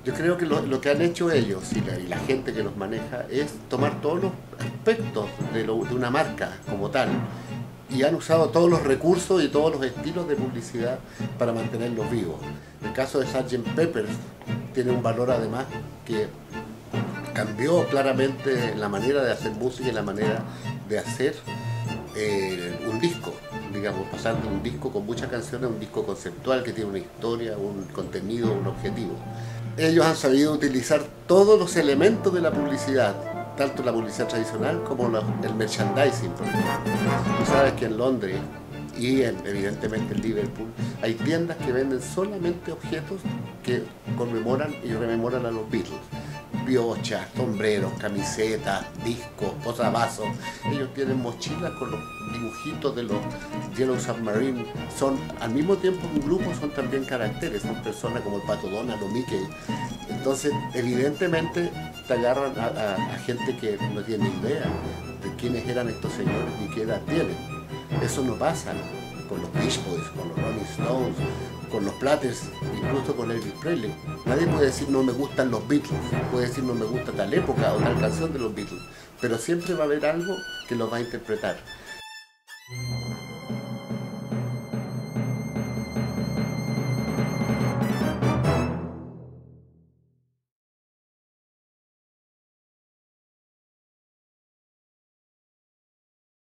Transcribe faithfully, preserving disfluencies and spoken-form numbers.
Yo creo que lo, lo que han hecho ellos y la, y la gente que los maneja es tomar todos los aspectos de, lo, de una marca como tal y han usado todos los recursos y todos los estilos de publicidad para mantenerlos vivos. El caso de sargento Pepper's tiene un valor además que cambió claramente la manera de hacer música y la manera de hacer eh, un disco, digamos, pasar de un disco con muchas canciones a un disco conceptual que tiene una historia, un contenido, un objetivo. Ellos han sabido utilizar todos los elementos de la publicidad, tanto la publicidad tradicional como la, el merchandising, por ejemplo. Tú sabes que en Londres y en, evidentemente en Liverpool hay tiendas que venden solamente objetos que conmemoran y rememoran a los Beatles. Piochas, sombreros, camisetas, discos, posavasos. Ellos tienen mochilas con los dibujitos de los Yellow Submarine. Son, al mismo tiempo un grupo, son también caracteres, son personas como el Pato Donald o Mickey. Entonces, evidentemente, te agarran a, a, a gente que no tiene idea de quiénes eran estos señores ni qué edad tienen. Eso no pasa, ¿no? Con los Beach Boys, con los Rolling Stones, con los Platters, incluso con Elvis Presley. Nadie puede decir no me gustan los Beatles, puede decir no me gusta tal época o tal canción de los Beatles, pero siempre va a haber algo que los va a interpretar.